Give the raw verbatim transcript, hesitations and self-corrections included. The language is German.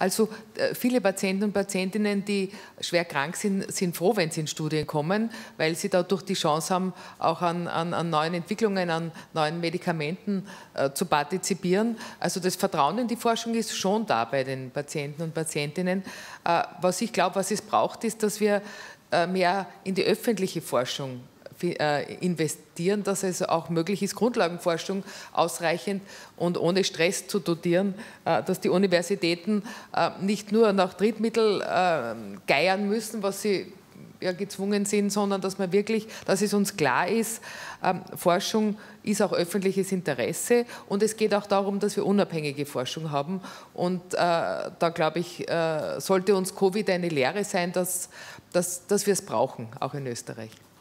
Also viele Patienten und Patientinnen, die schwer krank sind, sind froh, wenn sie in Studien kommen, weil sie dadurch die Chance haben, auch an, an, an neuen Entwicklungen, an neuen Medikamenten äh, zu partizipieren. Also das Vertrauen in die Forschung ist schon da bei den Patienten und Patientinnen. Äh, was ich glaube, was es braucht, ist, dass wir äh, mehr in die öffentliche Forschung investieren, dass es auch möglich ist, Grundlagenforschung ausreichend und ohne Stress zu dotieren, dass die Universitäten nicht nur nach Drittmittel geiern müssen, was sie ja gezwungen sind, sondern dass man wirklich, dass es uns klar ist, Forschung ist auch öffentliches Interesse und es geht auch darum, dass wir unabhängige Forschung haben und da glaube ich, sollte uns Covid eine Lehre sein, dass, dass, dass wir es brauchen, auch in Österreich.